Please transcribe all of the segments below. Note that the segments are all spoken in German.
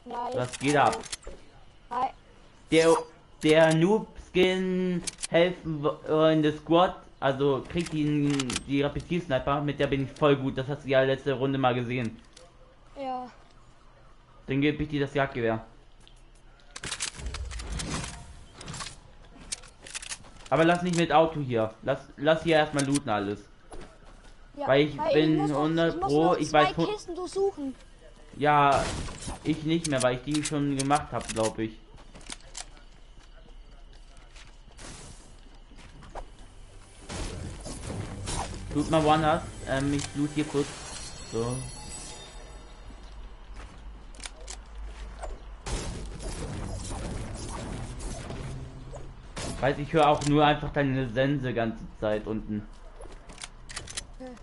Nice. Was geht ab? Hi. Der Noob-Skin helfen in der Squad, also kriegt die Repetier-Sniper, mit der bin ich voll gut, das hast du ja letzte Runde mal gesehen. Ja. Dann gebe ich dir das Jagdgewehr. Aber lass nicht mit Auto hier. Lass hier erstmal looten alles. Ja. Weil ich bin 100 Pro, ich weiß zwei Kisten durchsuchen. Ja, ich nicht mehr, weil ich die schon gemacht habe, glaube ich. Loot mal woanders. Ich loot hier kurz. So. Weiß ich höre auch nur einfach deine Sense ganze Zeit unten. Okay.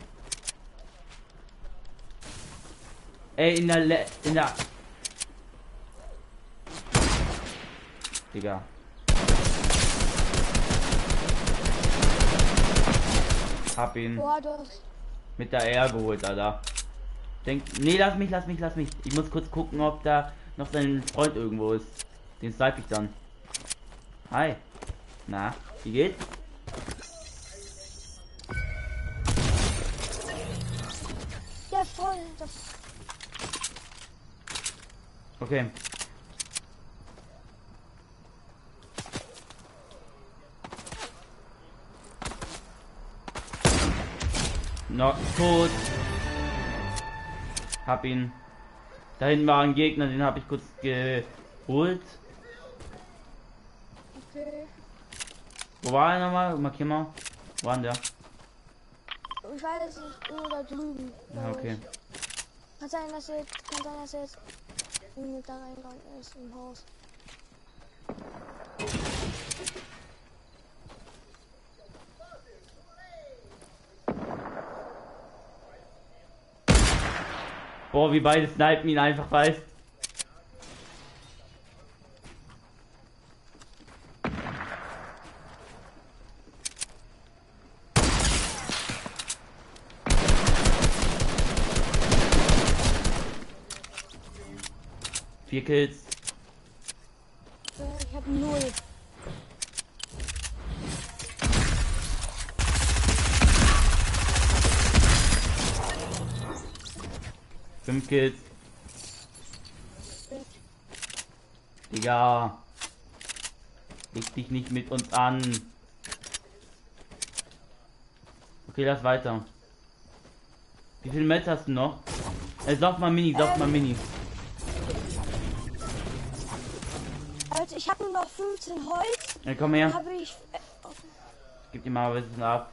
Ey, in der Digga. Hab ihn Boah, das. mit der R geholt, Alter. Nee, lass mich. Ich muss kurz gucken, ob da noch sein Freund irgendwo ist. Den snipe ich dann. Hi. Na, wie geht's? Ja, voll. Das. Okay. Noch tot. Hab ihn. Da hinten war ein Gegner, den habe ich kurz geholt. Okay. Wo war er nochmal? Markier mal. Wo war denn der? Ich weiß es nicht, nur da drüben. Ja, okay. Kann sein, dass er jetzt mit da reingegangen ist im Haus. Boah, wie beide snipen ihn einfach, weißt. Vier Kills. Ich hab 0. Fünf Kills. Digga. Leg dich nicht mit uns an. Okay, lass weiter. Wie viele Metz hast du noch? Sauf mal Mini. Also ich habe nur noch 15 Holz. Ja, komm her. Habe ich. Gib dir mal ein bisschen ab.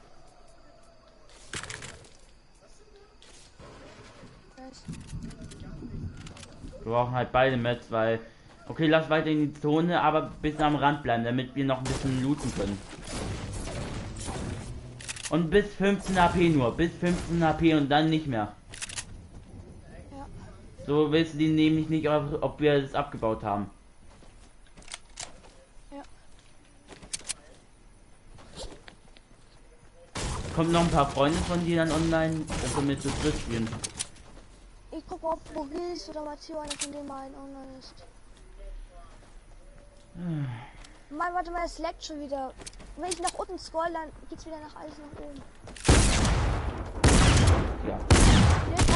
Wir brauchen halt beide Metz, weil... Okay, lass weiter in die Zone, aber ein bisschen am Rand bleiben, damit wir noch ein bisschen looten können. Und bis 15 HP nur. Bis 15 HP und dann nicht mehr. Ja. So willst du die nämlich nicht, ob wir das abgebaut haben. Ja. Kommt noch ein paar Freunde von dir dann online, dass wir mit zu dritt spielen. Ich gucke, ob Boris oder Matteo einer von den beiden online ist. Mann, warte mal, es leckt schon wieder. Wenn ich nach unten scroll, dann geht's wieder nach alles nach oben. Ja. Nee,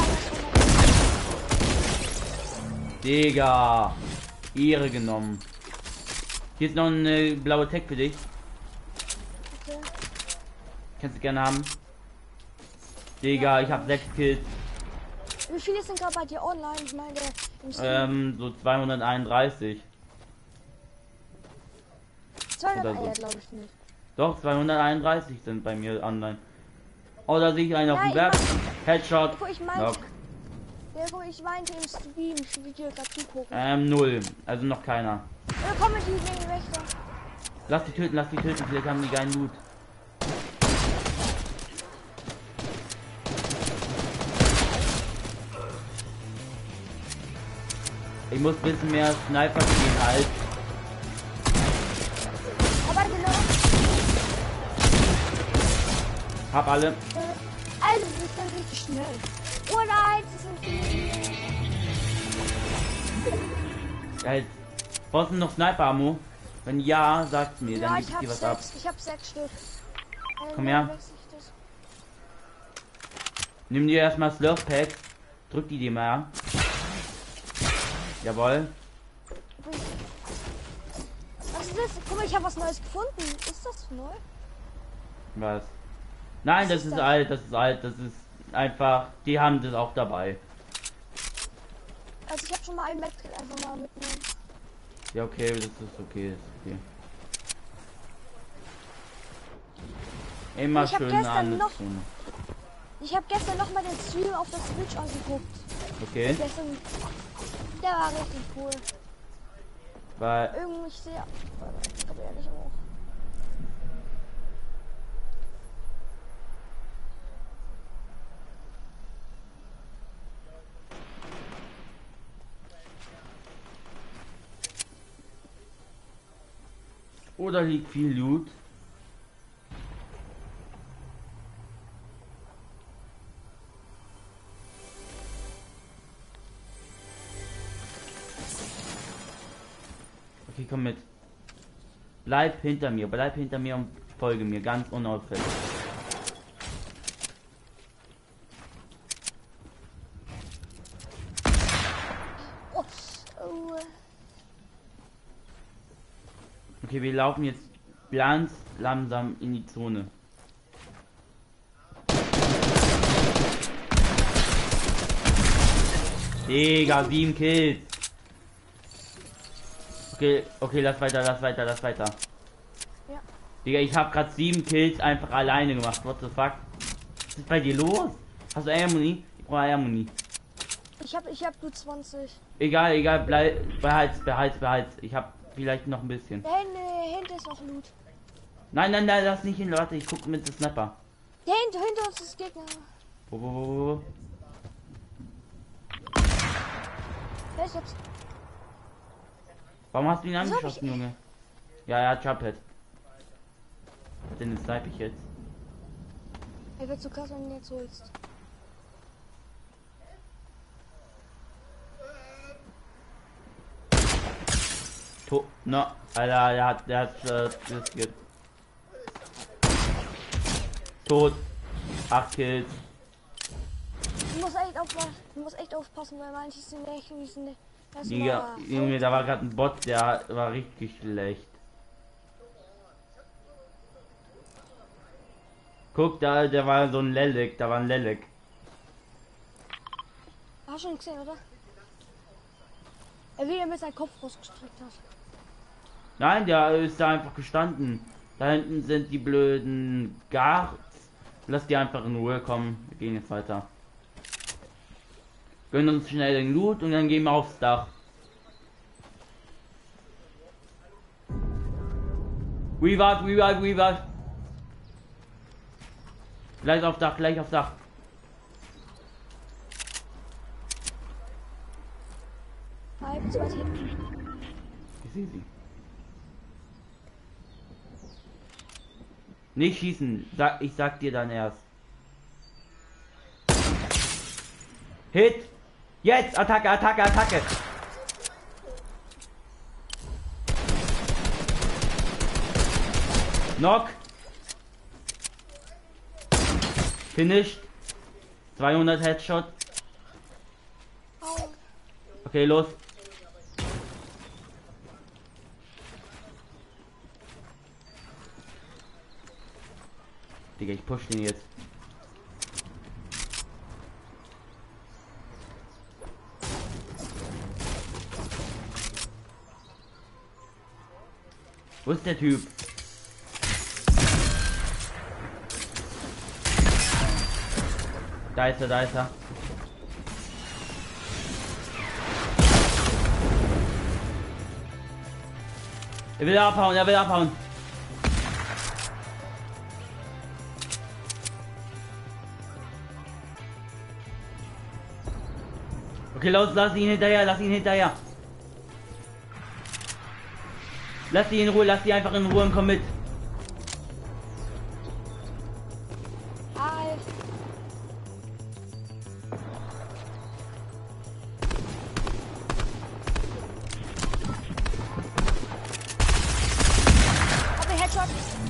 Digga. Ehre genommen. Hier ist noch eine blaue Tech für dich. okay. Kannst du gerne haben. Digga, ich habe 6 Kills. Wie viele sind gerade bei dir online? Ich meine, im Stream. So 231. 200 oder so. glaube ich nicht. Doch, 231 sind bei mir online. Oh, da sehe ich einen auf dem Ja, Berg. Headshot. Ich meinte, Knock. ja, ich meinte im Stream, ich will dir gerade zugucken. 0. Also noch keiner. Ja, komm mit die Wächter. Lass die töten, vielleicht haben die geilen Loot. Ich muss ein bisschen mehr Sniper spielen halt. Aber genau. Hab alle. Also, das ist dann richtig schnell. Oh nein, das sind Ja, jetzt brauchst du noch Sniper-Ammo? Wenn ja, sag's mir, dann Ja, gib ich dir was ab. Ich hab 6 Stück. Komm her. Nimm dir erstmal Slurp Packs. Drück die dir mal. Jawohl. Was ist das? Guck mal, ich habe was Neues gefunden. Ist das neu? Was? Nein, Was das ist ist das? alt, das ist alt, das ist einfach. Die haben das auch dabei. Also ich habe schon mal ein Medkit einfach mal mitnehmen. Ja, okay, das ist okay, das ist okay. Immer Ich hab schön gestern an. noch- Ich habe gestern noch mal den Stream auf der Switch angeguckt. Okay, Gestern, der war richtig cool. weil. Irgendwie sehr. Aber ehrlich auch. Oder liegt viel Loot? Okay, komm mit. Bleib hinter mir und folge mir ganz unauffällig. Oh, oh. Okay, wir laufen jetzt ganz langsam in die Zone. Digga, 7 Kills. Okay, lass weiter. Ja. Digga, ich habe gerade 7 Kills einfach alleine gemacht. What the fuck? Was ist bei dir los? Hast du Airmuni? Ich brauche Airmuni. Ich hab nur 20. Egal, behalt's. Ich habe vielleicht noch ein bisschen. Da hinten ist noch Loot. Nein, lass nicht hin, Leute. Ich gucke mit dem Snapper. Hinter uns ist Gegner. Wo? Wer ist jetzt? Warum hast du ihn hab ich- angeschossen, Junge? Ja, Jumphead. Den snipe ich jetzt. Er wird zu krass, wenn du ihn jetzt holst. No, Alter, der hat riskiert. Tot. 8 Kills. Du musst echt aufpassen, weil manche sind echt, die sind Digga, Junge, da war gerade ein Bot, der war richtig schlecht. Guck, der war so ein Lelek, da war ein Lelek. Hast du schon gesehen, oder? Er will ja mit seinem Kopf rausgestreckt hat. Nein, der ist da einfach gestanden. Da hinten sind die blöden Guards. Lass die einfach in Ruhe kommen. Wir gehen jetzt weiter. Gönnen uns schnell den Loot und dann gehen wir aufs Dach. Revive. Gleich aufs Dach. Halb, zu weit hinten. Ich sehe sie. Nicht schießen. Ich sag dir dann erst. Hit! Jetzt! Attacke! Knock! Finished! 200 Headshot. Au. Okay, los. Digga, ich push den jetzt. Wo ist der Typ? Da ist er. Er will abhauen. Okay, los, lass ihn hinterher. Lass die in Ruhe, lass die einfach in Ruhe und komm mit. Halb.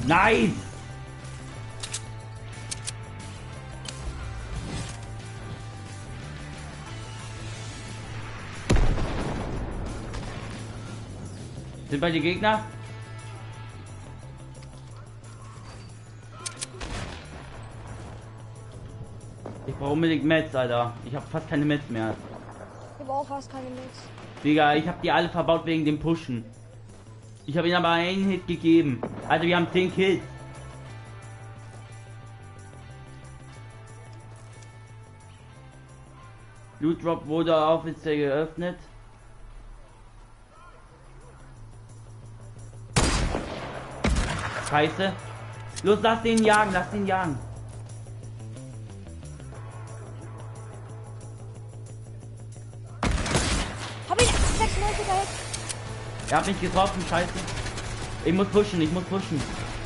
Nice! Sind bei die Gegner? Ich brauche unbedingt Mets, Alter. Ich habe fast keine Mets mehr. Ich habe auch fast keine Mets. Digga, ich habe die alle verbaut wegen dem Pushen. Ich habe ihnen aber einen Hit gegeben. Also wir haben 10 Kills. Loot Drop wurde offiziell geöffnet. Scheiße. Los, lass den jagen, lass den jagen. Hab ich 96er Hit. Er hat mich getroffen, scheiße. Ich muss pushen, ich muss pushen.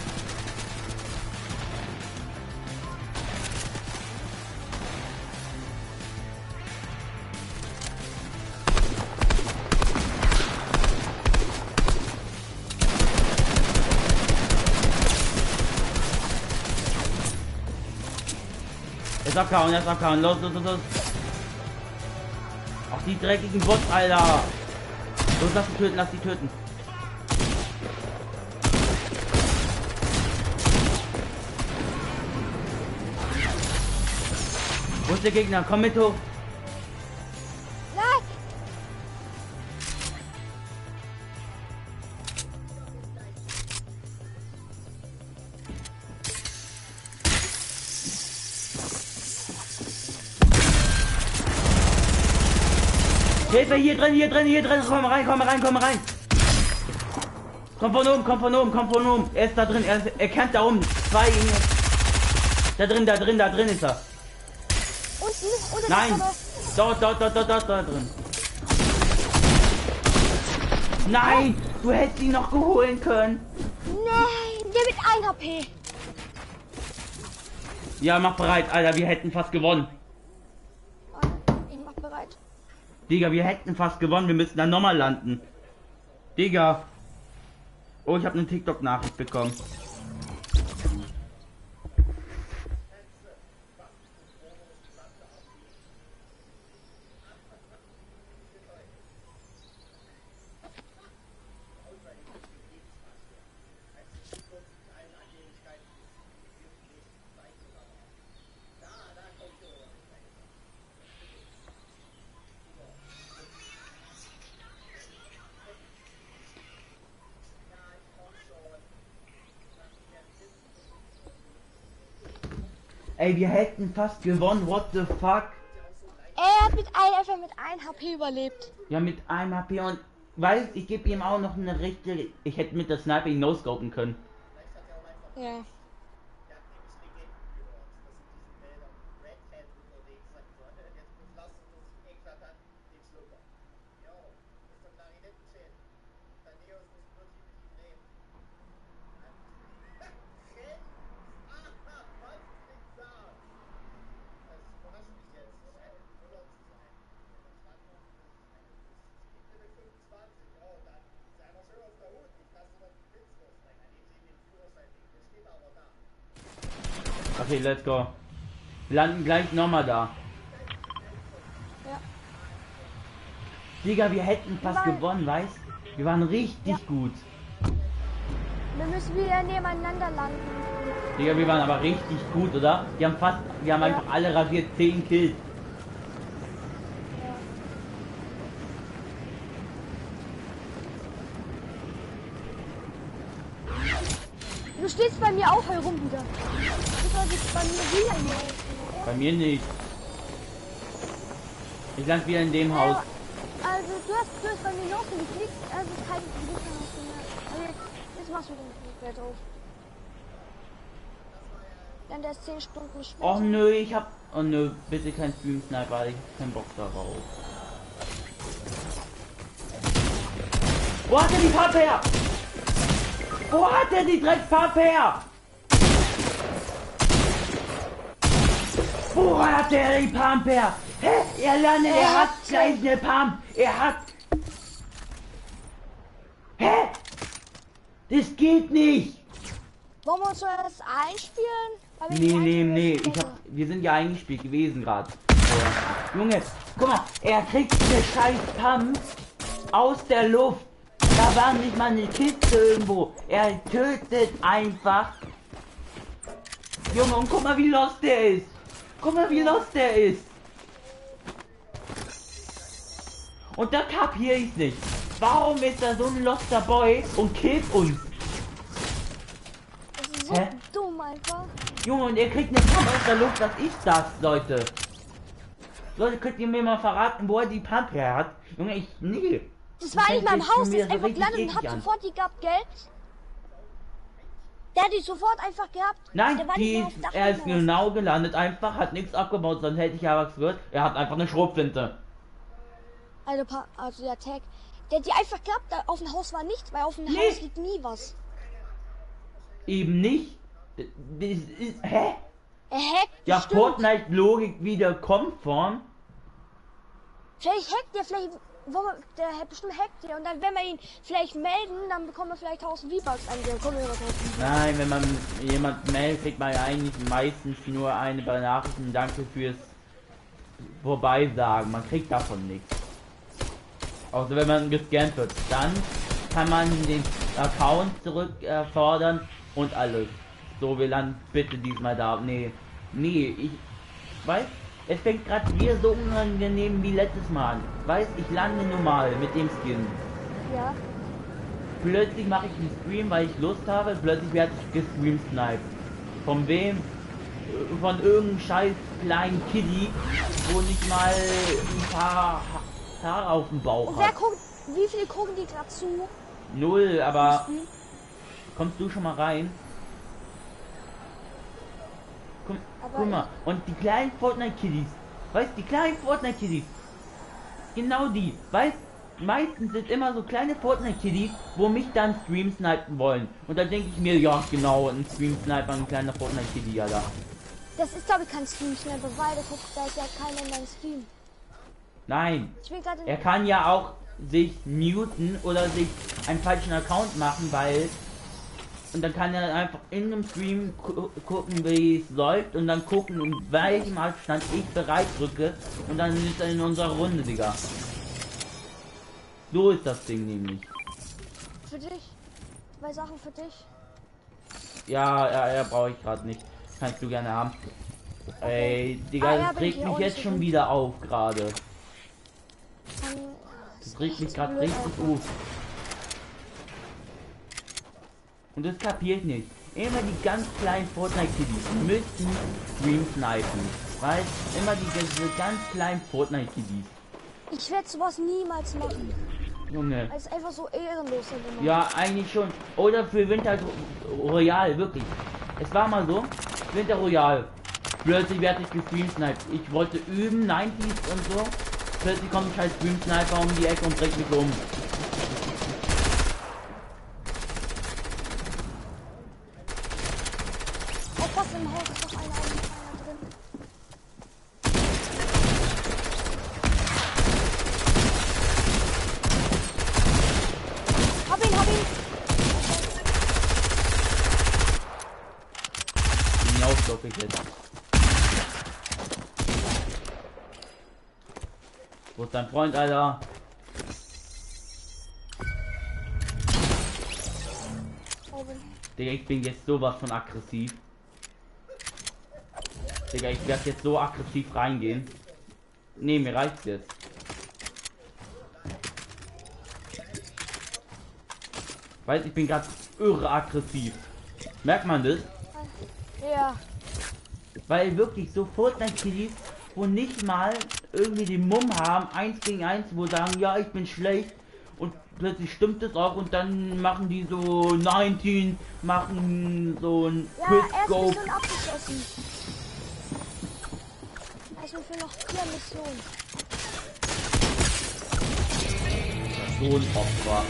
Er ist abgehauen, los, los, los, los. Ach, die dreckigen Bots, Alter. Los, lass die töten, lass die töten. Wo ist der Gegner? Komm mit hoch. Nein! Hilfe, hier drin, hier drin, hier drin. Komm rein, komm rein, komm rein. Komm von oben, komm von oben, komm von oben. Er ist da drin, er kämpft da oben. Zwei gegen. Da drin ist er. Unten Nein! Dort drin. Nein! Du hättest ihn noch geholen können. Nein, der mit 1 HP. Ja, mach bereit, Alter, wir hätten fast gewonnen. Ich mach bereit. Digga, wir hätten fast gewonnen, wir müssen dann nochmal landen. Digga. Oh, ich habe eine TikTok-Nachricht bekommen. Ey, wir hätten fast gewonnen, what the fuck? Er hat einfach mit 1 HP überlebt. Ja, mit einem HP und weiß, ich gebe ihm auch noch eine richtige. Ich hätte mit der Sniper ihn no-scopen können. Ja. Okay, let's go. Wir landen gleich nochmal da. Ja. Digga, wir hätten fast gewonnen, weißt? Wir waren richtig gut. Wir müssen wieder nebeneinander landen. Digga, wir waren aber richtig gut, oder? Wir haben einfach alle rasiert, 10 Kills. Du stehst bei mir auch herum wieder. Du sollst bei mir wieder hier. Bei mir nicht. Ich land wieder in dem Haus. Also du hast bei mir noch geklickt, also kein Gegnerhaus mehr. Also jetzt machst du den Wert auf. Dann der ist 10 Stunden später. Och nö, ich hab. Oh nö, bitte kein Stream Sniper, ich hab keinen Bock darauf. Wo hat er die Pump her? Wo hat er die Dreckspump her? Wo hat er die Pump her? Hä? Er hat gleich eine Pump. Er hat. Hä? Das geht nicht. Wollen wir uns zuerst einspielen? Weil wir Nee, nicht nee, einspielen nee. müssen, Wir sind ja eingespielt gewesen gerade. Junge, guck mal, er kriegt eine scheiß Pump aus der Luft. Da war nicht mal eine Kiste irgendwo. Er tötet einfach. Junge, und guck mal, wie lost der ist. Guck mal, wie lost der ist. Und da kapier ich's nicht. Warum ist da so ein loster Boy und killt uns? Das ist so Hä? dumm einfach. Junge, und er kriegt eine Pump aus der Luft. Was ist das, Leute? Leute, könnt ihr mir mal verraten, wo er die Pump her hat? Junge, ich... Nee. Das war nicht mal im fängt jetzt Haus, schon das wieder ist so einfach richtig gelandet und hat eklig an. sofort die gehabt, gell? Der hat die sofort einfach gehabt. Nein, Der war nicht mal auf dem Dach er ist vom Haus. genau gelandet, einfach, hat nichts abgebaut, sonst hätte ich ja was gehört. Er hat einfach eine Schrotflinte. Also der Tag. Der hat die einfach gehabt, da auf dem Haus war nichts, weil auf dem Nee. Haus liegt nie was. Eben nicht. Das ist, hä? Er hackt Ja, bestimmt. Fortnite-Logik wieder konform. Vielleicht hackt der, der hat bestimmt hackt der. Und dann, wenn wir ihn vielleicht melden, dann bekommen wir vielleicht 1000 V-Bucks an. Dann kommen wir über 1000 V-Bucks. Nein, wenn man jemand meldet, kriegt man ja eigentlich meistens nur eine Benachrichtigung, danke fürs Vorbeisagen. Man kriegt davon nichts. Außer wenn man gescannt wird. Dann kann man den Account zurückfordern und alles. So, wir landen bitte diesmal da. Nee, ich weiß, es fängt gerade wieder so unangenehm wie letztes Mal an. Weiß, ich lande normal mit dem Skin. Ja. Plötzlich mache ich einen Stream, weil ich Lust habe. Plötzlich werde ich gestream-sniped. Von wem? Von irgendeinem scheiß kleinen Kiddie, wo nicht mal ein paar Haare auf dem Bauch Und wer hat. guckt, wie viele gucken die gerade zu? 0, aber kommst du schon mal rein? Guck mal, und die kleinen Fortnite-Kiddies, weißt die kleinen Fortnite-Kiddies, genau die, weißt, meistens sind immer so kleine Fortnite-Kiddies, wo mich dann Stream snipen wollen. Und da denke ich mir, ja genau, ein Stream sniper, ein kleiner Fortnite-Kiddy, ja da. Das ist glaube ich kein Stream schnell, weil der guckt, da ist ja keiner in meinem Stream. Nein, Ich bin gerade er kann ja auch sich muten oder sich einen falschen Account machen, weil... Und dann kann er einfach in einem Stream gucken, wie es läuft und dann gucken, in welchem Abstand ich bereit drücke und dann ist er in unserer Runde, Digga. So ist das Ding nämlich. für dich. 2 Sachen für dich. Ja, brauche ich gerade nicht. Kannst du gerne haben. Ey, Digga, ja, das bin ich regt hier mich auch jetzt nicht schon so wieder auf gerade. Dann, Das regt mich echt gerade blöd richtig einfach. auf. Und das kapiere ich nicht. Immer die ganz kleinen Fortnite-Kiddies müssen Stream snipen. Weißt, immer diese ganz kleinen Fortnite-Kiddies. Ich werde sowas niemals machen. Junge. Es ist einfach so ehrenlos. Immer. Ja, eigentlich schon. Oder für Winter Royal, wirklich. Es war mal so, Winter Royal. Plötzlich werde ich gestream-sniped. Ich wollte üben, 90s und so. Plötzlich kommt ein scheiß Stream-Sniper um die Ecke und bringt mich um. Aufpassen, im Haus ist noch einer drin. Hab ihn! Hinausdocke ich jetzt. Wo ist dein Freund, Alter? Oben. Digga, ich bin jetzt sowas von aggressiv. Digga, ich werde jetzt so aggressiv reingehen. Nee, mir reicht's jetzt. Weiß, ich bin gerade irre aggressiv. Merkt man das? Ja. Weil wirklich so Fortnite-Kiddies, wo nicht mal irgendwie den Mumm haben, 1 gegen 1, wo sagen, ja, ich bin schlecht. Und plötzlich stimmt es auch und dann machen die so 19, machen so ein Ja, er ist ein Quick-Go. bisschen abgeschossen. Erstmal für noch 4 Missionen. So ein Opfer.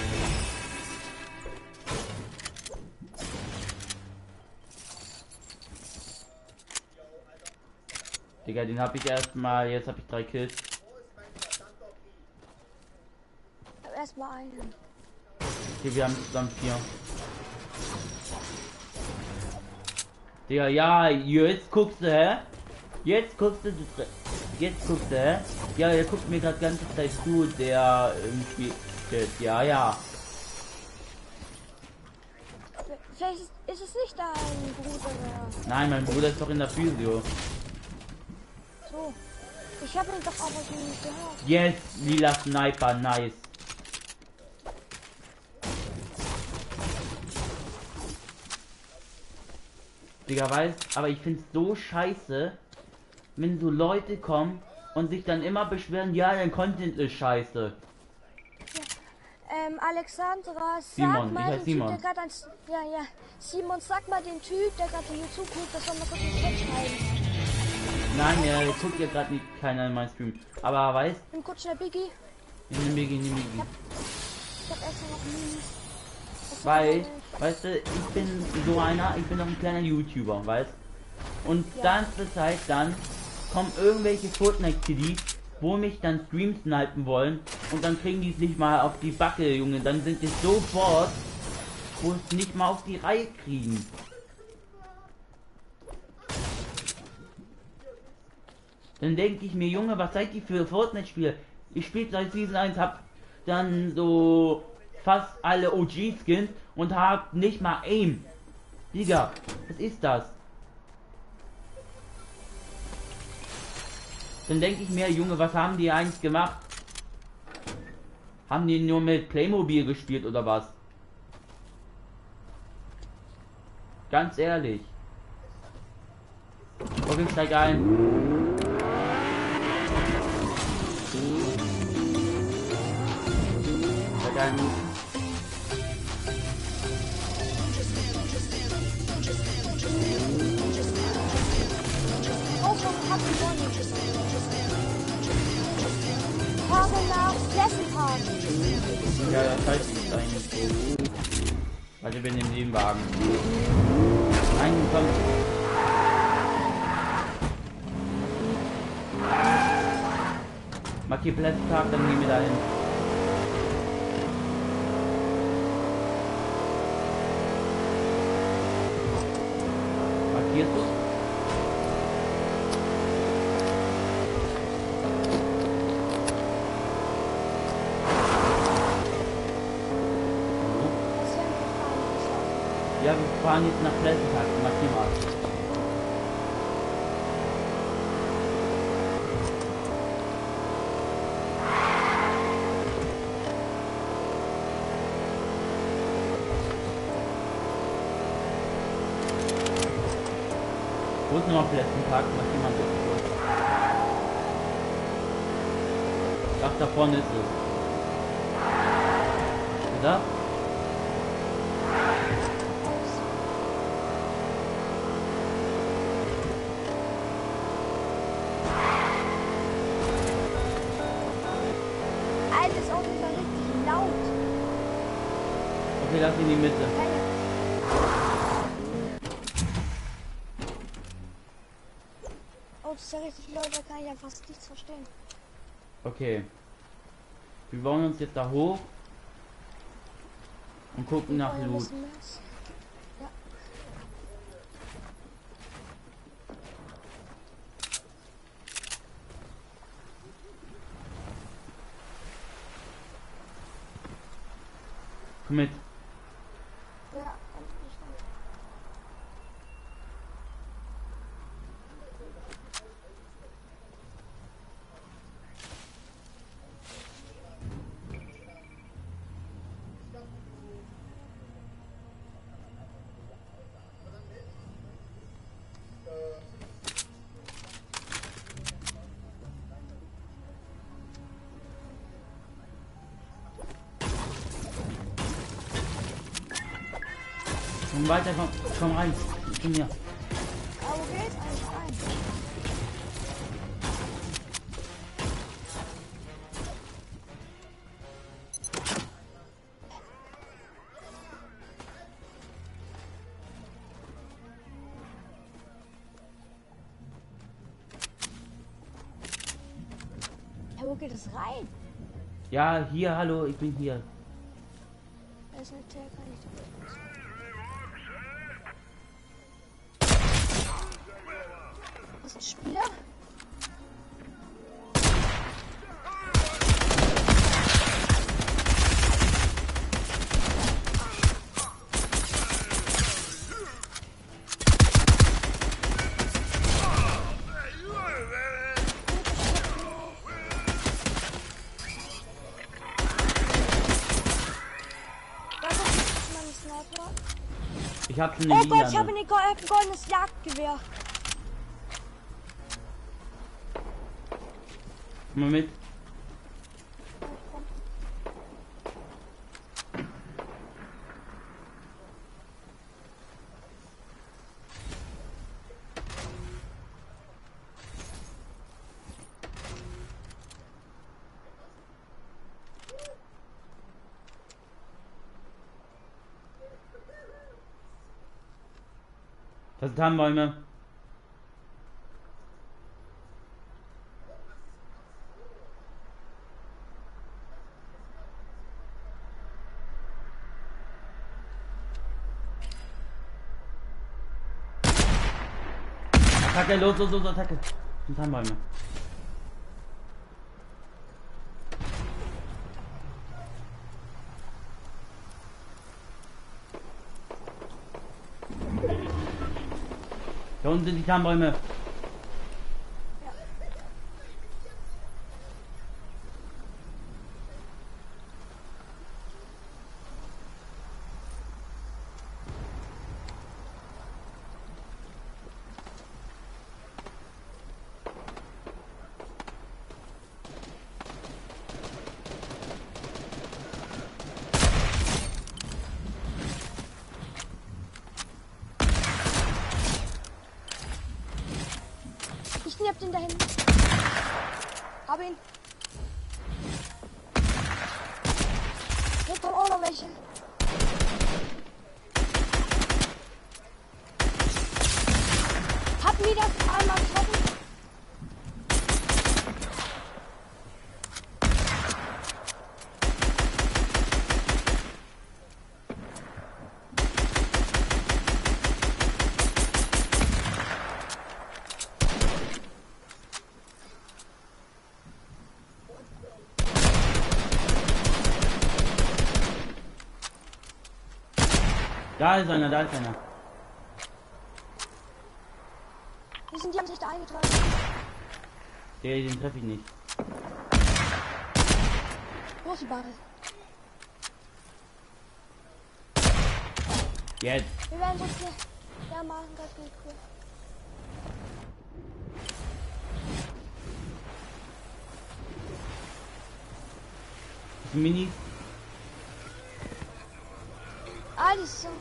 Digga, den habe ich erstmal, jetzt habe ich 3 Kills. Erstmal einen. Okay, wir haben zusammen 4. Digga, ja, jetzt guckst du, hä? Jetzt guckst du, hä? Ja, der guckt mir gerade ganze Zeit zu, der im Spiel steht. Ja, ja. Vielleicht ist es nicht dein Bruder mehr. Nein, mein Bruder ist doch in der Physio. So. Ich habe ihn doch aber so nicht gehört. Yes, lila Sniper, nice. Digga, weißt, aber ich find's so scheiße, wenn so Leute kommen und sich dann immer beschweren, ja, dein Content ist scheiße. Alexandra, sag Simon, mal ich heiß den Simon. Typ, der gerade ans... Ja, ja. Simon, sag mal den Typ, der gerade YouTube guckt, das soll mal kurz in den Chat schreiben. Nein, er guckt ja gerade nicht keiner in meinen Stream. Aber weißt, Nimm kurz schnell Biggie. nimm Biggie. Ich hab extra noch nie... Weil, weißt du, ich bin so einer, ich bin doch ein kleiner YouTuber, weißt. Und Ja. ganze Zeit dann kommen irgendwelche Fortnite-Kiddies, wo mich dann Streams snipen wollen und dann kriegen die es nicht mal auf die Backe, Junge. Dann sind die so bored, wo es nicht mal auf die Reihe kriegen. Dann denke ich mir, Junge, was seid ihr für Fortnite-Spieler? Ich spiele seit Season 1, hab dann so fast alle OG-Skins und hab nicht mal Aim. Digga, was ist das? Dann denke ich mir, Junge, was haben die eigentlich gemacht? Haben die nur mit Playmobil gespielt oder was? Ganz ehrlich. Okay, steig ein. Steig ein. Oh, schon hat gewonnen. Fahre nach Pleasant Park. Ja, das heißt nicht eigentlich. Also ich bin im Nebenwagen. Nein, komm. Markier Plätztag, dann gehen wir da hin. Markierst du? Das werden wir fahren geschafft. Ja, wir fahren jetzt nach Plätztag. Markier mal. Wo ist nochmal Plätztag? Markier mal bitte kurz. Ach, da vorne ist es. Da? Alter, das Auto ist ja richtig laut. Okay, lass in die Mitte. Oh, das ist ja richtig laut, da kann ich ja fast nichts verstehen. Okay. Wir wollen uns jetzt da hoch und gucken nach Wir Loot. müssen das. Ja. Komm mit. Ja, ganz bestimmt. Komm weiter, komm rein. Zu mir. Aber wo geht's eigentlich rein? Ja, wo geht es rein? Ja, hier, hallo, ich bin hier. Da ist eine Tür, kann ich doch nicht. ist ein Spieler. Ich hab schon Oh eine Gott, ich habe Lila. ein goldenes Jagdgewehr. Mal mit. Das sind Tannenbäume. Attacke, los, Attacke. Das sind Tannenbäume. Da unten sind die Tannenbäume. Ich hab den da hinten. Hab ihn. Hier kommen auch noch welche. Hab mir das einmal getroffen. Da ist einer, da ist einer. Die haben sich da eingetragen. Den treffe ich nicht. Große Barre. Jetzt. Wir werden so hier. Ja, machen ganz gut. Cool. Mini. Alles so.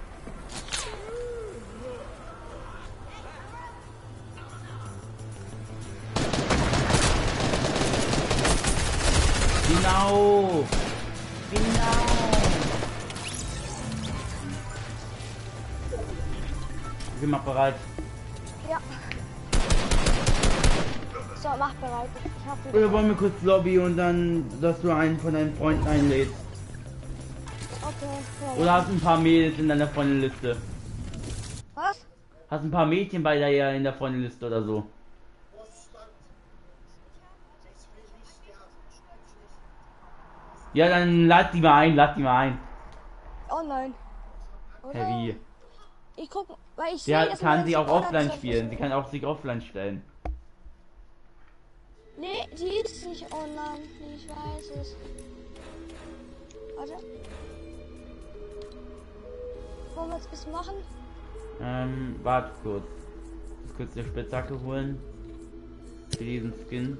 Genau. Ich bin mal bereit. Ja. So, mach bereit. Ich hab Oder wollen wir kurz Lobby und dann, dass du einen von deinen Freunden einlädst? Okay. Ja, Oder hast du ein paar Mädels in deiner Freundenliste? was? Hast ein paar Mädchen bei dir in der Freundenliste oder so? Ja, dann lad die mal ein, Oh nein. Oder? Heavy. Ich guck, weil ich Ja, sehe, dass kann man sie auch das offline oder- spielen. Sie kann auch sich offline stellen. Nee, die ist nicht online. Nee, ich weiß es. Warte. Wollen wir jetzt was machen? Warte kurz. Ich muss kurz eine Spitzhacke holen. Für diesen Skin.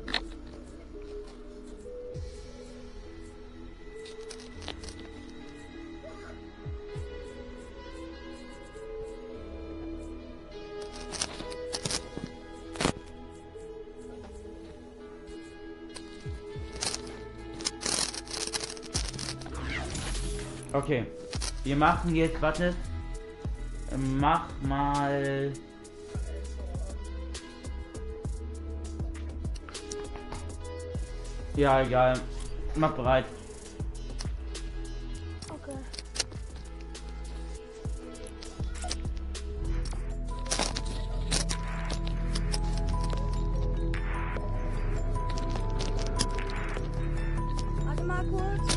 Okay. Wir machen jetzt, warte. Mach mal. Ja, egal. Mach bereit. Okay. kurz.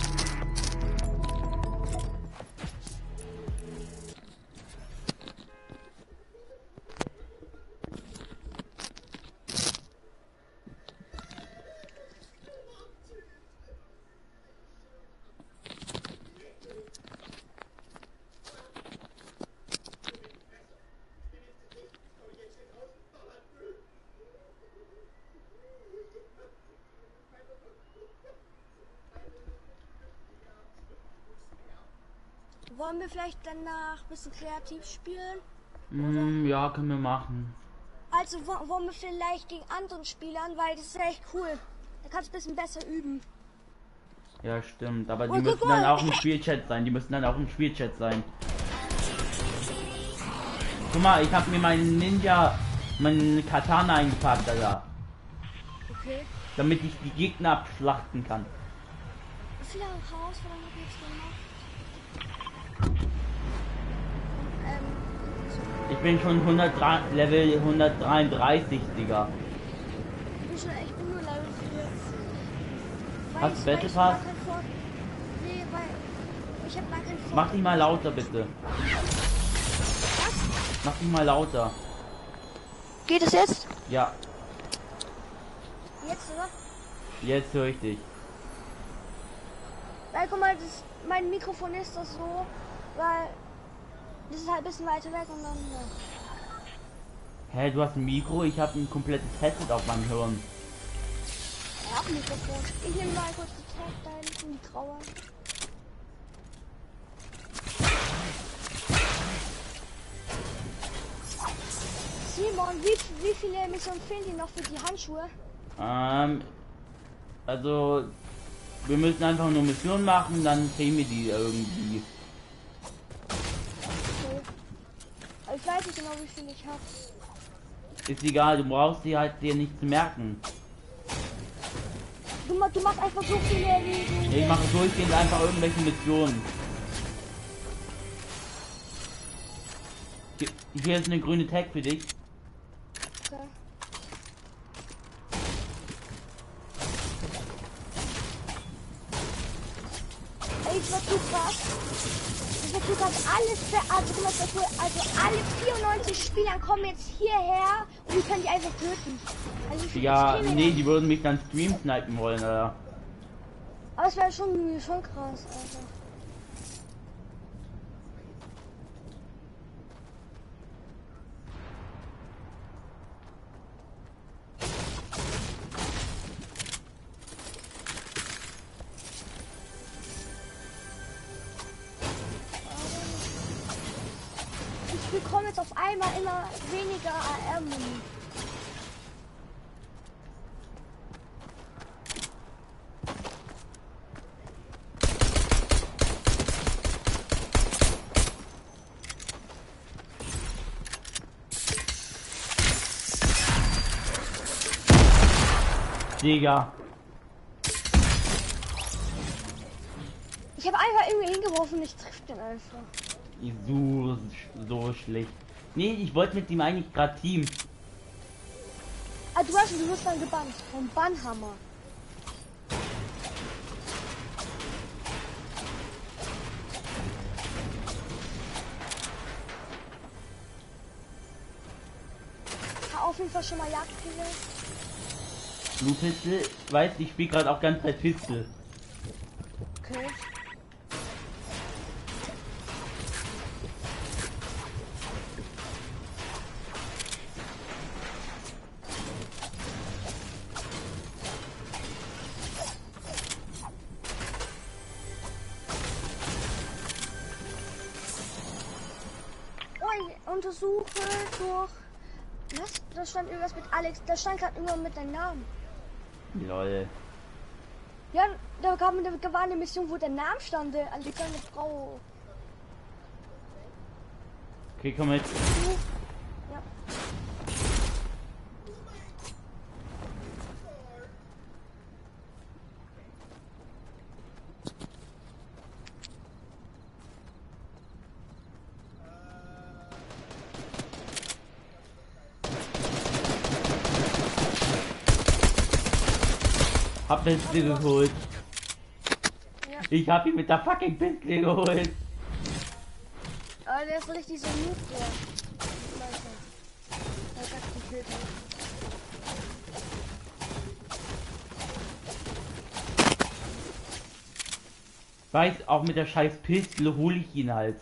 Wollen wir vielleicht danach ein bisschen kreativ spielen? Ja, können wir machen. Also wollen wir vielleicht gegen anderen Spielern, weil das ist echt cool. Da kannst du ein bisschen besser üben. Ja, stimmt. Aber die Oh, müssen guck dann mal. auch im Spielchat sein. Die müssen dann auch im Spielchat sein. Guck mal, ich habe mir meinen Ninja, meinen Katana eingepackt, Alter. Okay. Damit ich die Gegner abschlachten kann. Wie viele Herausforderungen habe ich jetzt gemacht? Ich bin schon 103, Level 133, Digga. Ich bin nur Level 14. Hast du Battle ich Pass? gar kein Nee, weil ich habe gar keinen Mach dich mal lauter, bitte. Mach dich mal lauter. Geht es jetzt? Ja, Jetzt, oder? jetzt höre ich dich. Weil, guck mal, mein Mikrofon ist das so, weil das ist halt ein bisschen weiter weg und dann. Hä, du hast ein Mikro? Ich habe ein komplettes Headset auf meinem Hirn. Ja, auch ein Mikrofon. Ich nehme mal kurz die Tag da hinten, die graue. Simon, wie viele Missionen fehlen dir noch für die Handschuhe? Also, wir müssen einfach nur Missionen machen, dann kriegen wir die irgendwie. Okay. Aber ich weiß nicht genau, wie viele ich habe. Ist egal, du brauchst die halt dir nicht zu merken. Du machst einfach so viele wie Ich mache durchgehend einfach irgendwelche Missionen. Hier ist eine grüne Tag für dich. Okay. Ey, das war zu krass. Das war zu krass. Also alle 94 Spieler kommen jetzt hierher und wir können die einfach töten. Also ich Ja, extrem nee, die würden mich dann Stream snipen wollen, oder? Aber es wäre schon krass, Alter. Ich bekomme jetzt auf einmal immer weniger AR-Muni. Digga. Ich habe einfach irgendwie hingeworfen und ich triff den einfach. So schlecht. Nee, ich wollte mit ihm eigentlich gerade Team. Ah, du wirst dann gebannt. Vom Bannhammer. Auf jeden Fall schon mal Jagdgewehr. Blue Pistol, weißt ich spiele gerade auch ganz Zeit Pistol. Okay. Oh, untersuche durch. Was? Da stand irgendwas mit Alex. Da stand gerade irgendwann mit deinem Namen. Lol. Ja, da war eine Mission, wo der Name stand. Also die kleine Frau. Okay, komm mit. Ja. Hab Pistol geholt. Ja. Ich hab ihn mit der fucking Pistole geholt. Aber der ist richtig so gut, der. Leute. Der sagt die Filter. Weiß, auch mit der scheiß Pistole hole ich ihn halt.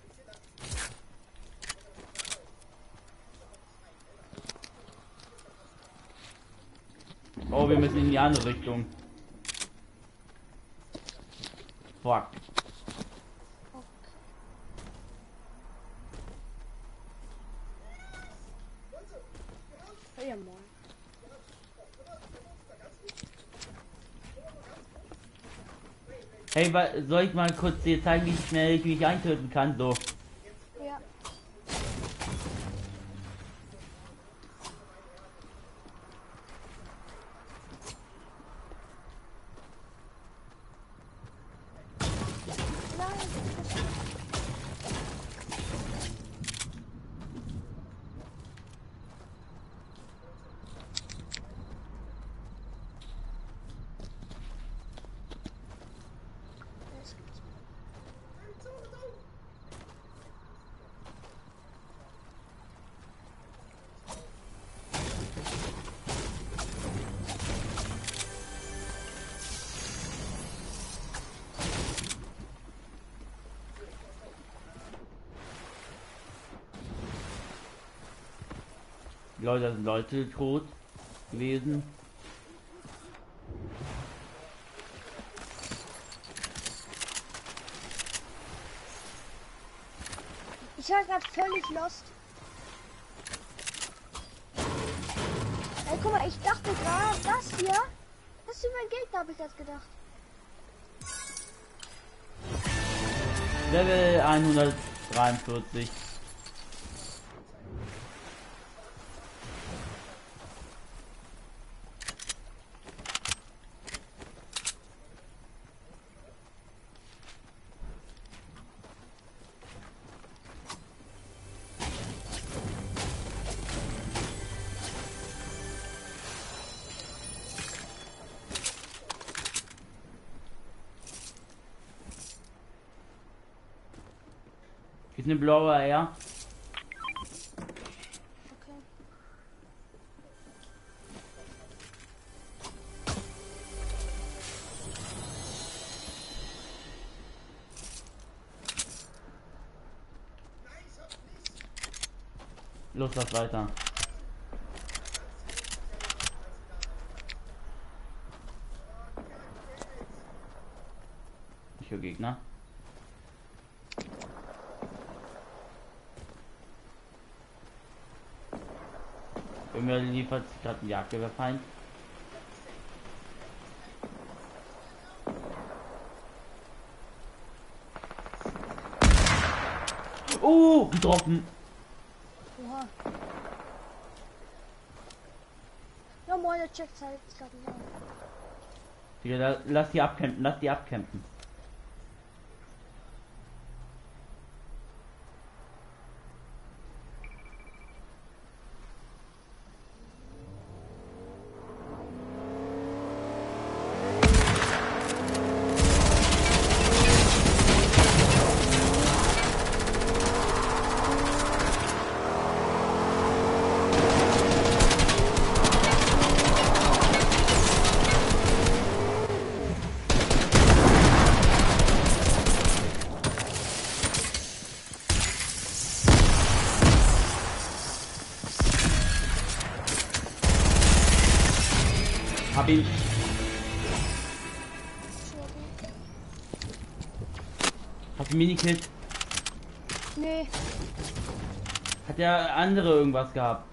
Oh, wir müssen in die andere Richtung. Fuck. Ja, moin. Hey, soll ich mal kurz dir zeigen, wie schnell ich mich eintöten kann? So. Ja. Leute, da sind Leute tot gewesen. Ich war gerade völlig lost. Ey, guck mal, ich dachte gerade, das hier, das ist mein Gegner, habe ich das gedacht. Level 143. Ist eine blaue AR. Okay. Los, lass weiter. Ich höre Gegner. Mir liefert sich gerade ein Jagdgewehrfeind. Oh, getroffen. Oha. Ja, moin, der checkt halt gerade nicht. Digga, lass die abkämpfen, lass die abkämpfen. Hab ihn. Hast du Minikills? Nee. Hat der andere irgendwas gehabt?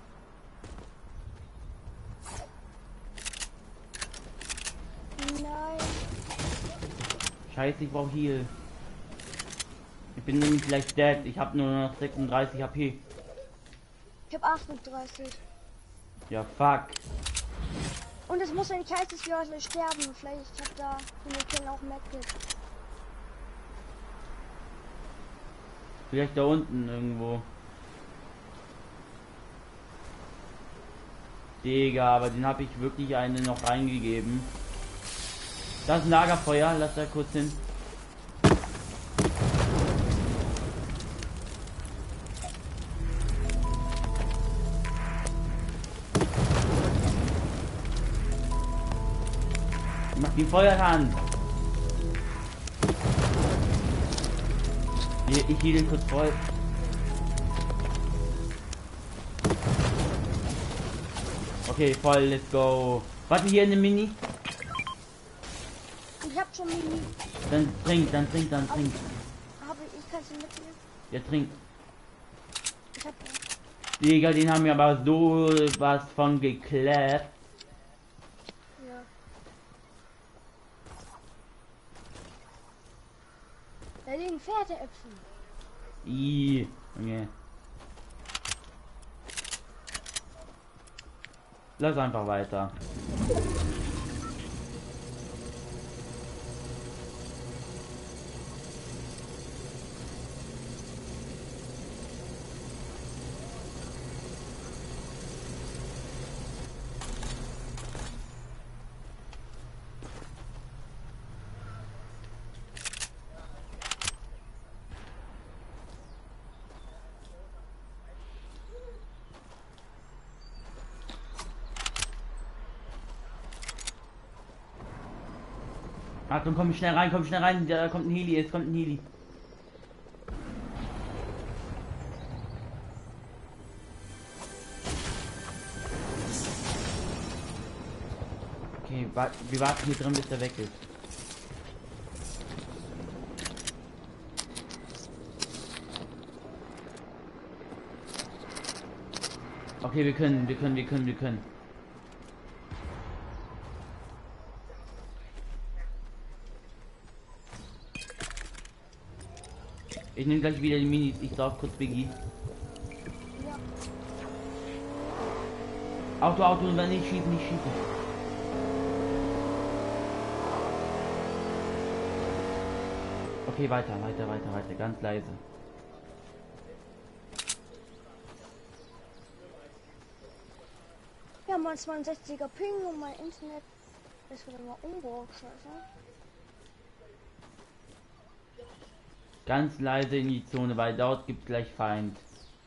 Nein. Scheiße, ich brauch Heal. Ich bin nämlich gleich dead. Ich habe nur noch 36 HP. Ich hab 38. Ja, fuck. Und es muss ja nicht heißen, dass wir heute sterben. Vielleicht hat da wir können auch Medkit. Vielleicht da unten irgendwo. Digga, aber den habe ich wirklich eine noch reingegeben. Da ist ein Lagerfeuer, lass da kurz hin. Mach die Feuerhand. Ich hielt ihn kurz voll. Okay, voll, let's go. Warte, hier eine Mini. Ich hab schon Mini. Dann trink. Aber ich kann sie mitnehmen. Ja, trink. Ich hab Digga, den haben wir aber so was von geklärt. ja. Da liegen Pferdeäpfel. Okay. Lass einfach weiter. Achtung, komm schnell rein, da kommt ein Heli, jetzt kommt ein Heli. Okay, wir warten hier drin, bis er weg ist. Okay, wir können. Ich nehme gleich wieder die Minis, ich darf kurz Biggie. Ja. Auto, nicht schießen. Okay, weiter, ganz leise. Ja, mal 62er Ping und mein Internet ist wieder mal umgebaut, scheiße. Ganz leise in die Zone, weil dort gibt gleich Feind.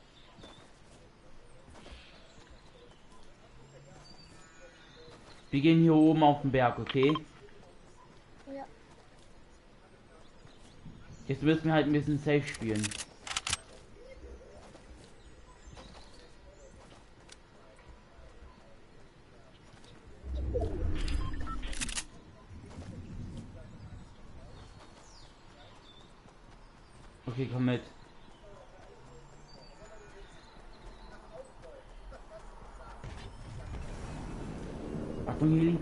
Wir gehen hier oben auf den Berg, okay? Ja. Jetzt müssen wir halt ein bisschen safe spielen. Okay, komm mit. Achtung, Heli.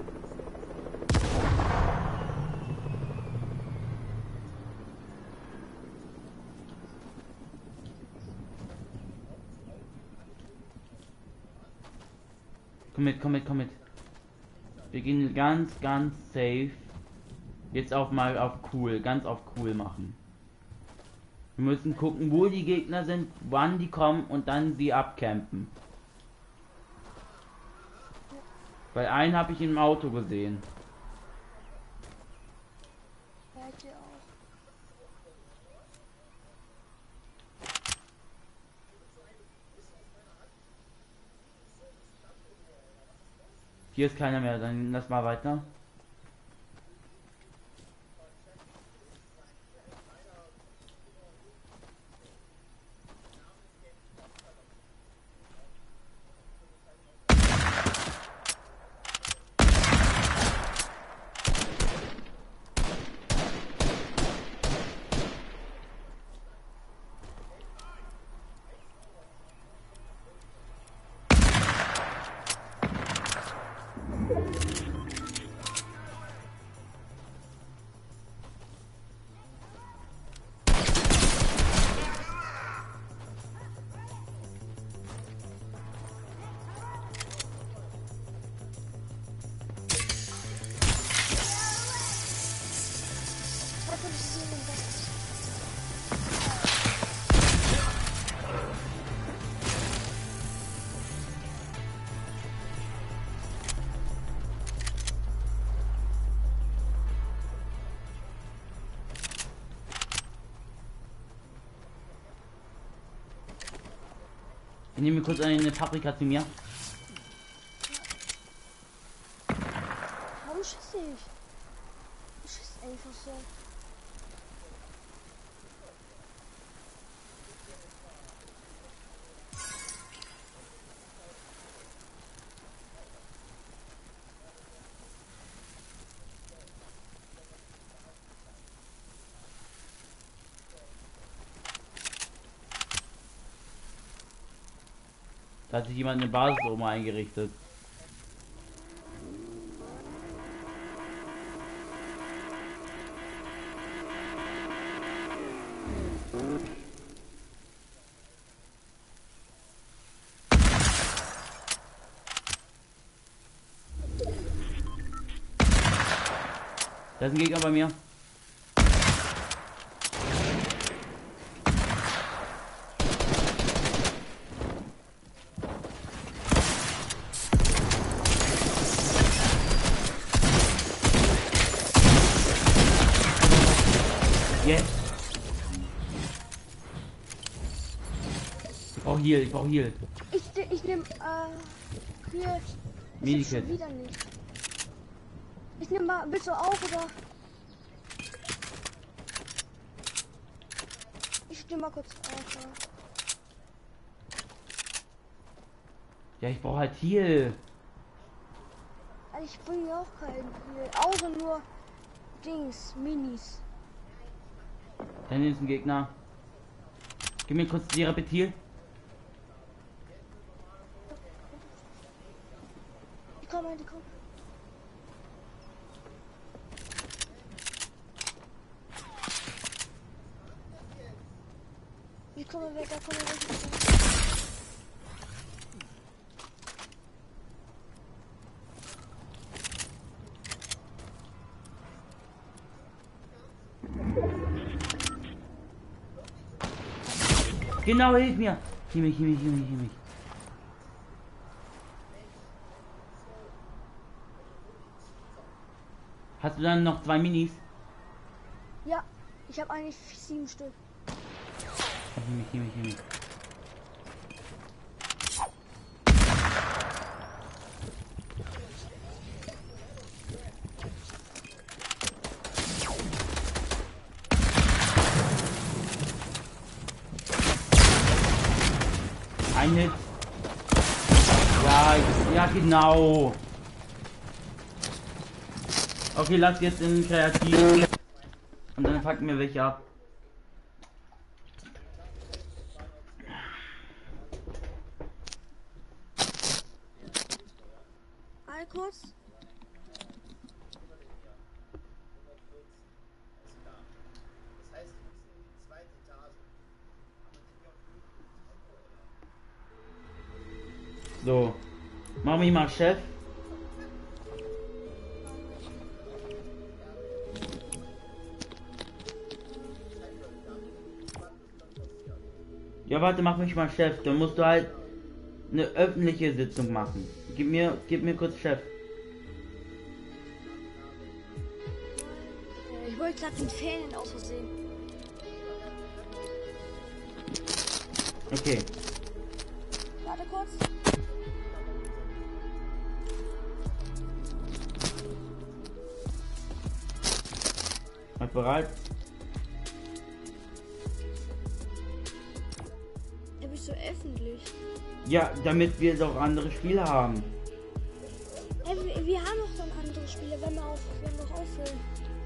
Komm mit. Wir gehen ganz safe. Jetzt mal auf cool, ganz auf cool machen. Wir müssen gucken, wo die Gegner sind, wann die kommen und dann sie abcampen. Weil einen habe ich im Auto gesehen. Hört ihr auch. Hier ist keiner mehr, dann lass mal weiter. Ich nehme kurz eine Paprika zu mir. Warum schieße ich? Ich schieße einfach so. Da hat sich jemand eine Basis oben eingerichtet. Da ist ein Gegner bei mir. Yes. Ich brauche Heal, ich brauche Heal. Ich nehme, hier. Medikit. Schon wieder nicht. Ich nehme mal, willst du auch, oder? Ich nehme mal kurz auf. Ja. Ja, ich brauche halt Heal. Ich bringe auch keinen Heal. Außer nur Dings, Minis. Da hinten ist ein Gegner. Gib mir kurz die Repetil. Die kommen, die kommen. Die kommen weg, da kommen weg. Genau, hilf mir. Hilf mich, hilf mich, hilf mich, hilf mich. Hast du dann noch 2 Minis? Ja, ich habe eigentlich 7 Stück. Hilf mich, hilf mich, hilf mich. Ein Hit. Ja, ja genau. Okay, lass jetzt in Kreativ. Und dann packen wir welche ab. Mal kurz. So. Mach mich mal Chef. Ja, warte, mach mich mal Chef. Dann musst du halt eine öffentliche Sitzung machen. Gib mir kurz Chef. Ich wollte gerade den Ferien aus Versehen. Okay. Warte kurz. Mal bereit? Ja, bist du öffentlich? Ja, damit wir doch andere Spiele haben. Hey, wir haben noch dann andere Spiele, wenn wir noch auffüllen.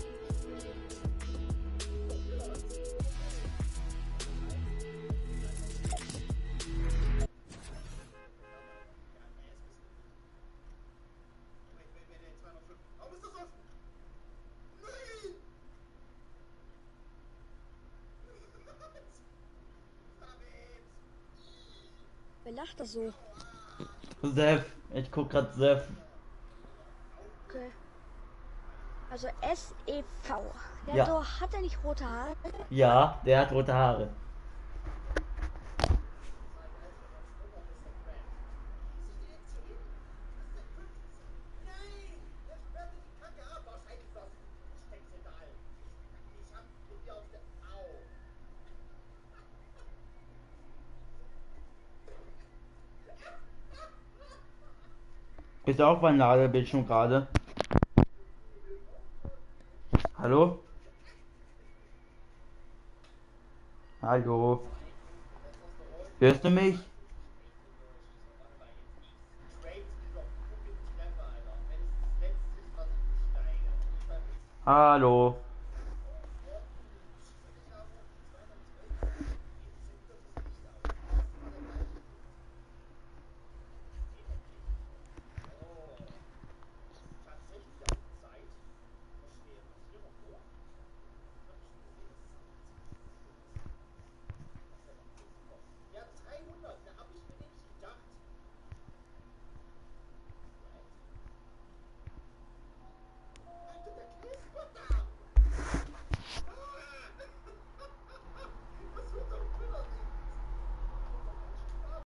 Wer lacht da so? Sef. Ich guck grad Sef. Okay. Also S-E-V. Ja. Hat er nicht rote Haare? Ja, der hat rote Haare. Bist du auch beim Ladebildschirm gerade? Hallo? Hallo? Hörst du mich? Hallo?